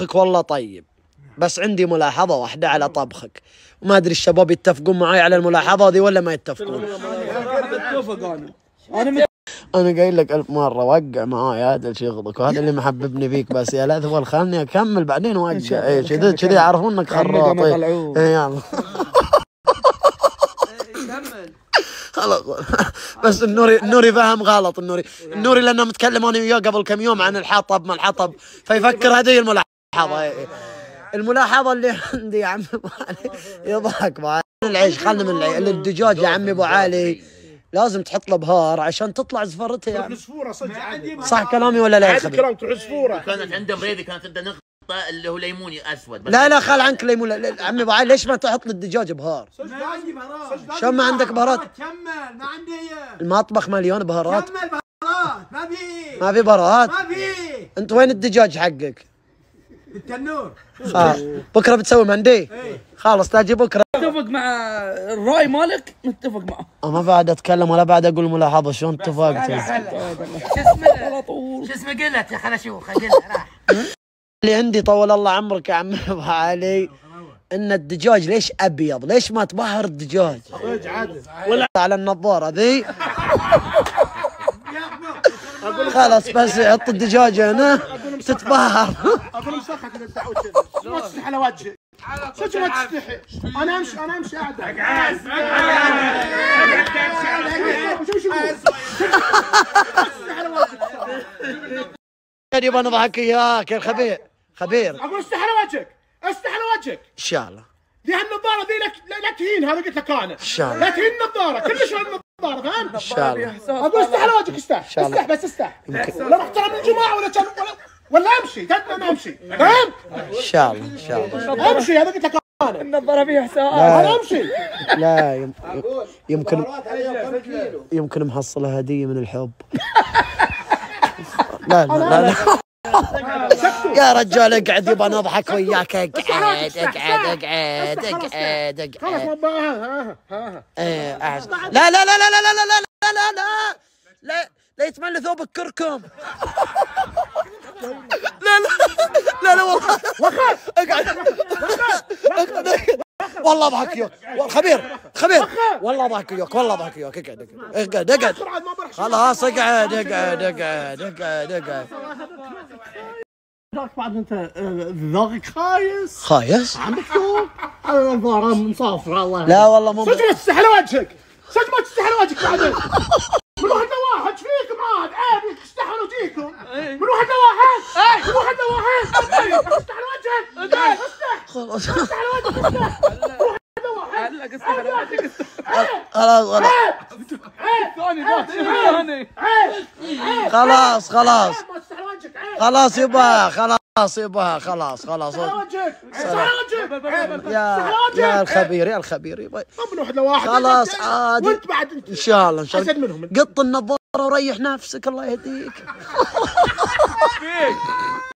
طبخك والله طيب، بس عندي ملاحظة واحدة على طبخك، وما أدري الشباب يتفقون معي على الملاحظة دي ولا ما يتفقون. أنا قايل لك 1000 مرة وقع معاي، هذا اللي يغضك وهذا اللي محببني فيك، بس يا لا ثقل خلني أكمل بعدين وقع. إيه كذي يعرفون إنك خراط. إيه يلا خلاص. بس النوري فهم غلط. النوري لأنه متكلم أنا وياه قبل كم يوم عن الحطب ما الحطب، فيفكر هذه الملاحظة. الملاحظة اللي عندي يا عمي ابو علي يضحك معي العيش. خلنا من الدجاج يا عمي ابو علي لازم تحط له بهار عشان تطلع زفرته يا عمي. صح كلامي ولا لا يا خبير؟ كلامك تروح زفوره. كانت عنده مريضه، كانت عنده نقطه اللي هو ليموني اسود. لا خل عنك ليمون. عمي ابو علي ليش ما تحط للدجاج بهار؟ ما عندي بهارات. شلون ما عندك بهارات؟ كمل ما عندي. المطبخ مليون بهارات. كمل بهارات. ما في بهارات. ما في. انت وين الدجاج حقك؟ بالتنور. بكره بتسوي مندي؟ خلاص تاجي بكره. متفق مع الراي مالك، متفق معه. ما بعد اتكلم ولا بعد اقول ملاحظه. شلون اتفقت؟ شو اسمه قلت يا خل اشوف راح. اللي عندي طول الله عمرك يا عمي ابو علي ان الدجاج ليش ابيض؟ ليش ما تبهر الدجاج؟ ولا على النظاره ذي. خلاص بس حط الدجاج هنا تتبهر. اقول مسخك اذا تدعوت ما تستحي على وجهي. صدق ما تستحي. انا امشي قاعد. يبغى نضحك اياك يا الخبير. اقول استحي على وجهك. ان شاء الله. دي هالنظاره ذي لا تهين. هذا قلت لك انا. ان شاء لا الله. تهين النظاره كلش النظاره فاهم؟ ان شاء الله. اقول استحي على وجهك. استح بس استح. لا محترم الجماعه ولا امشي. تدري انا امشي فاهم؟ ان شاء الله. امشي. هذا قلت لك انا. النظاره فيها حساب. انا امشي. لا يمكن محصله هديه من الحب. لا يا رجال اقعد يبغى نضحك وياك. اقعد. لا يتملى ثوبك كركم. لا والله اقعد والله اضحك وياك. خبير والله اضحك وياك. اقعد خلاص. اقعد. بعد انت ذوقك خايس. عندك ذوق. النظاره مصافره الله. لا والله مو صدق ما تستحي على وجهك. بعدين. من واحد لواحد فيكم عاد عيب تستحون وجيكم. من واحد لواحد. استح على وجهك. استح. خلاص استح على وجهك. خلاص يبا خلاص. يا الخبير يبا. من واحد لواحد. خلاص عادي. وانت بعد ان شاء الله حسد منهم. قط النظاره وريح نفسك الله يهديك.